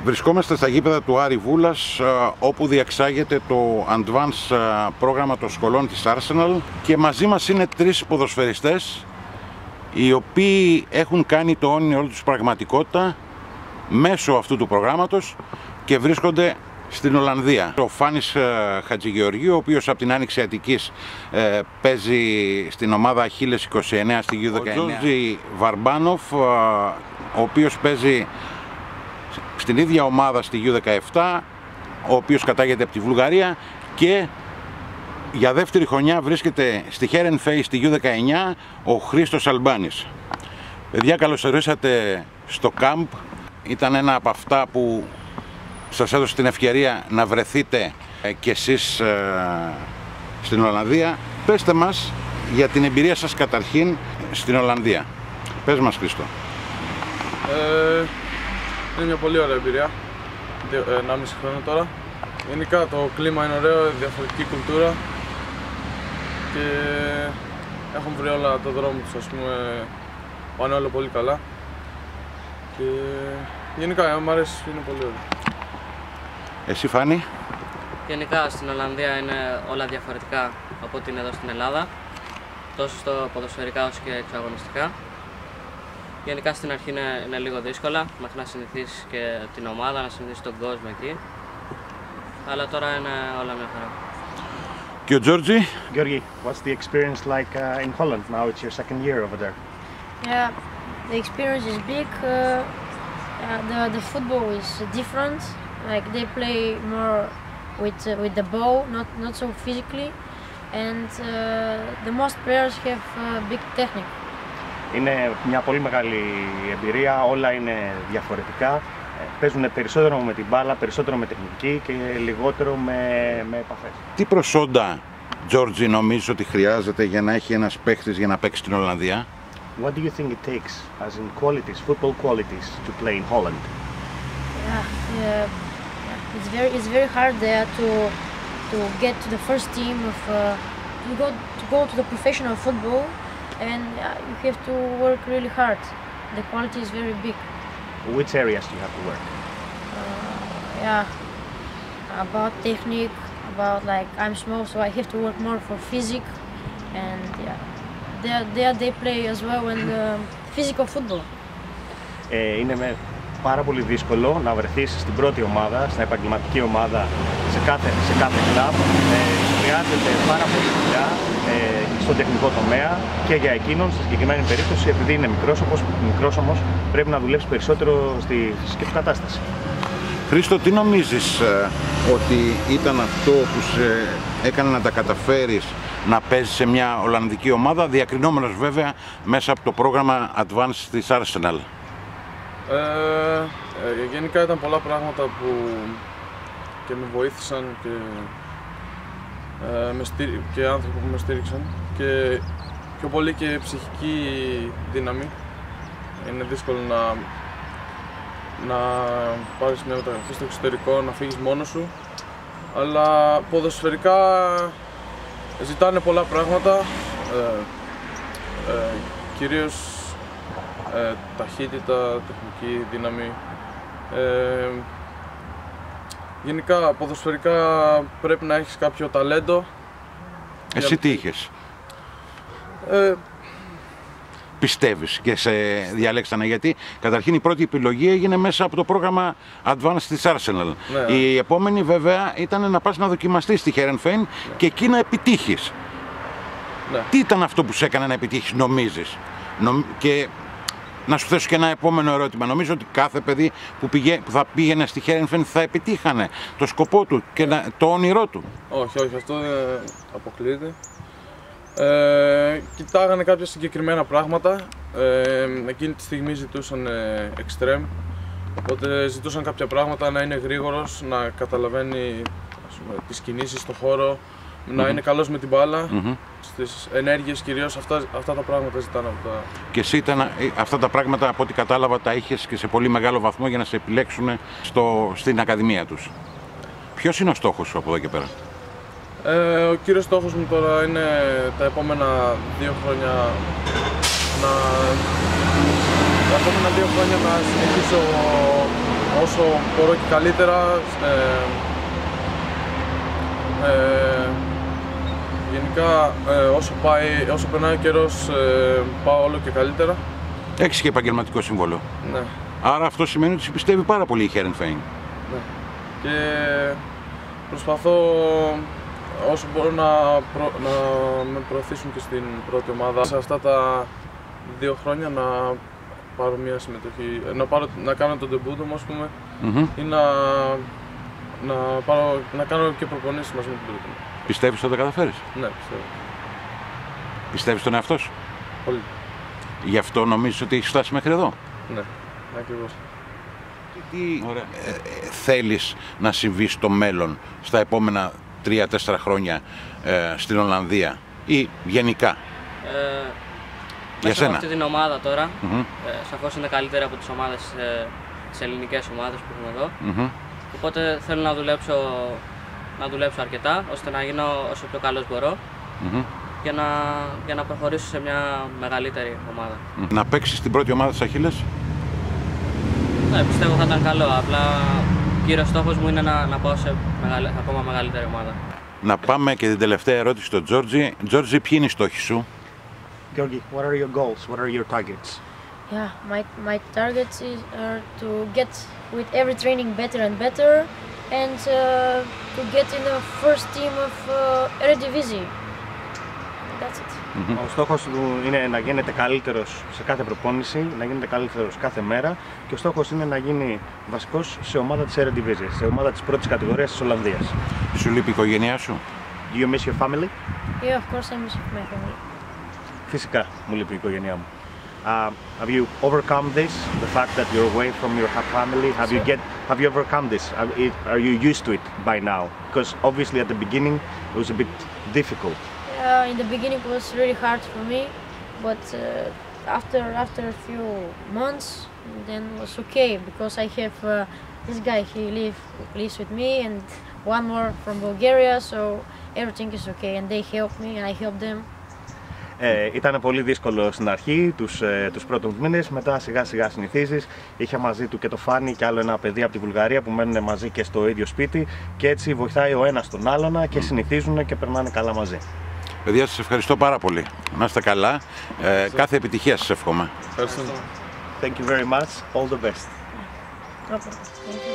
Βρισκόμαστε στα γήπεδα του Άρη Βούλας, όπου διεξάγεται το Advanced πρόγραμμα των σχολών της Arsenal, και μαζί μας είναι τρεις ποδοσφαιριστές οι οποίοι έχουν κάνει το όνειρό τους πραγματικότητα μέσω αυτού του προγράμματος και βρίσκονται στην Ολλανδία. Ο Φάνης Χατζηγεωργίου, ο οποίος από την Άνοιξη Αττικής παίζει στην ομάδα Αχίλες 29 στη U19. Ο Τζόρτζι Βαρμπάνοφ, ο οποίος παίζει στην ίδια ομάδα στη U17, ο οποίος κατάγεται από τη Βουλγαρία και για δεύτερη χρονιά βρίσκεται στη Χέρενφέη στη U19 ο Χρήστος Αλμπάνης. Παιδιά, καλώς ορίσατε στο camp. Ήταν ένα από αυτά που σας έδωσε την ευκαιρία να βρεθείτε κι εσείς στην Ολλανδία. Πέστε μας για την εμπειρία σας καταρχήν στην Ολλανδία. Πες μας, Χρήστο. Είναι μια πολύ ωραία εμπειρία, 1,5 χρόνο τώρα. Γενικά το κλίμα είναι ωραίο, διαφορετική κουλτούρα και έχουν βρει όλα το δρόμο τους, ας πούμε, πάνε όλα πολύ καλά και γενικά μου αρέσει, είναι πολύ ωραίο. Εσύ, Φάνη? Γενικά στην Ολλανδία είναι όλα διαφορετικά από ό,τι είναι εδώ στην Ελλάδα, τόσο στο ποδοσφαιρικά όσο και εξαγωνιστικά. Γενικά στην αρχή είναι λίγο δύσκολα, μέχρι να συνηθίσεις και την ομάδα, να συνηθίσεις τον κόσμο εκεί. Αλλά τώρα είναι όλα μια χαρά. Και ο Τζόρτζι? Georgi, what's the experience like in Holland? Now it's your second year over there. Yeah, the experience is big. The football is different. Like they play more with the ball, not so physically, and the most players have big technique. Είναι μια πολύ μεγάλη εμπειρία, όλα είναι διαφορετικά. Παίζουν περισσότερο με την μπάλα, περισσότερο με τεχνική και λιγότερο με επαφές. Τι προσόντα, Τζόρτζι, νομίζεις ότι χρειάζεται για να έχει ένας παίχτης για να παίξει στην Ολλανδία? What do you think it takes, as in qualities, football qualities, to play in Holland? It's very hard there to get to the first team of to go to the professional football, and you have to work really hard. The quality is very big. Which areas do you have to work? About technique, about like I'm small, so I have to work more for physics, and they play as well in the physical football. Είναι πάρα πολύ δύσκολο να βρεθείς στην πρώτη ομάδα, στην επαγγελματική ομάδα, σε κάθε κλαμπ. Χρειάζεται πάρα πολύ δουλειά στον τεχνικό τομέα και για εκείνον, στη συγκεκριμένη περίπτωση, επειδή είναι μικρός όμως, πρέπει να δουλέψει περισσότερο στη φυσική του κατάσταση. Χρήστο, τι νομίζεις ότι ήταν αυτό που σε έκανε να τα καταφέρεις να παίζεις σε μια Ολλανδική ομάδα, διακρινόμενος βέβαια μέσα από το πρόγραμμα Advanced της Arsenal? Γενικά ήταν πολλά πράγματα που και με βοήθησαν και άνθρωποι που με στήριξαν, και πιο πολύ και ψυχική δύναμη. Είναι δύσκολο να πάρεις μια μεταγραφή στο εξωτερικό, να φύγεις μόνος σου, αλλά ποδοσφαιρικά ζητάνε πολλά πράγματα, κυρίως ταχύτητα, τεχνική δύναμη. Γενικά ποδοσφαιρικά πρέπει να έχεις κάποιο ταλέντο. Εσύ τι είχες? Πιστεύεις και σε διαλέξανε? Γιατί καταρχήν η πρώτη επιλογή έγινε μέσα από το πρόγραμμα Advanced της Arsenal. Ναι. Η επόμενη βέβαια ήταν να πας να δοκιμαστείς στη Χέρενφέιν, ναι, και εκεί να επιτύχεις. Ναι. Τι ήταν αυτό που σε έκανε να επιτύχεις, νομίζεις? Και να σου θέσω και ένα επόμενο ερώτημα. Νομίζω ότι κάθε παιδί που θα πήγαινε στη Χέρενφέιν θα επιτύχανε το σκοπό του και το όνειρό του. Όχι, αυτό δεν αποκλείεται. Κοιτάγανε κάποια συγκεκριμένα πράγματα. Εκείνη τη στιγμή ζητούσαν extreme, οπότε ζητούσαν κάποια πράγματα, να είναι γρήγορος, να καταλαβαίνει, ας πούμε, τις κινήσεις στο χώρο, να είναι καλός με την μπάλα, στις ενέργειες κυρίως, αυτά τα πράγματα ζητάνε από τα... Και εσύ αυτά τα πράγματα, από ό,τι κατάλαβα, τα είχες και σε πολύ μεγάλο βαθμό για να σε επιλέξουν στην Ακαδημία τους. Ποιος είναι ο στόχος σου από εδώ και πέρα? Ο κύριος στόχος μου τώρα είναι τα επόμενα 2 χρόνια να συνεχίσω όσο μπορώ και καλύτερα. Γενικά, όσο περνάει ο καιρός, πάω όλο και καλύτερα. Έχεις και επαγγελματικό σύμβολο. Ναι. Άρα αυτό σημαίνει ότι σε πιστεύει πάρα πολύ η Heerenveen. Ναι. Και προσπαθώ όσο μπορώ να με προωθήσουν και στην πρώτη ομάδα. Σε αυτά τα 2 χρόνια να πάρω μια συμμετοχή, να κάνω τον ντεμπούτο μου, ας πούμε, ή να κάνω και προπονήσεις μαζί με την πρώτη μου. Πιστεύεις ότι θα τα καταφέρεις? Ναι, πιστεύω. Πιστεύεις τον εαυτό σου? Πολύ. Γι' αυτό νομίζεις ότι έχεις φτάσει μέχρι εδώ? Ναι, ακριβώς. Τι θέλεις να συμβεί στο μέλλον, στα επόμενα 3-4 χρόνια στην Ολλανδία ή γενικά? Μέσα από αυτή την ομάδα τώρα, σαφώς είναι καλύτερη από τις ομάδες, τις ελληνικές ομάδες που έχουμε εδώ. Οπότε θέλω να δουλέψω αρκετά, ώστε να γίνω όσο πιο καλός μπορώ για να προχωρήσω σε μια μεγαλύτερη ομάδα. Να παίξεις στην πρώτη ομάδα της Αχίλες? Ναι, πιστεύω θα ήταν καλό. Απλά κύριος στόχος μου είναι να πάω σε ακόμα μεγαλύτερη ομάδα. Να πάμε και την τελευταία ερώτηση στον Τζόρτζι. Τζόρτζι, ποιοι είναι οι στόχοι σου? Georgi, what are your goals? What are your targets? Yeah, my targets are to get with every training better and better, and to get in the first team of Eredivisie. That's it. Ο στόχος του είναι να γίνετε καλύτερος σε κάθε προπόνηση, να γίνετε καλύτερος κάθε μέρα και ο στόχος είναι να γίνει βασικός σε ομάδα της Eredivisie, σε ομάδα της πρώτης κατηγορίας της Ολλανδίας. Σου λείπει η οικογένειά σου? Do you miss your family? Yeah, of course I miss my family. Φυσικά μου λείπει η οικογένειά μου. Have you overcome this? The fact that you're away from your family? Have you overcome this? Are you used to it by now? Because obviously at the beginning it was a bit difficult. In the beginning it was really hard for me, but after a few months, then it was okay because I have this guy. He lives with me, and one more from Bulgaria, so everything is okay. And they help me, and I help them. Ήταν πολύ δύσκολο στην αρχή, τους πρώτους μήνες, μετά σιγά σιγά συνηθίζεις. Είχε μαζί του και το Φάνη και άλλο ένα παιδί από τη Βουλγαρία που μένουν μαζί και στο ίδιο σπίτι και έτσι βοηθάει ο ένας τον άλλον και συνηθίζουν και περνάνε καλά μαζί. Παιδιά, σας ευχαριστώ πάρα πολύ. Να είστε καλά. Κάθε επιτυχία σας εύχομαι. Ευχαριστώ. Thank you very much. All the best. Okay. Thank you.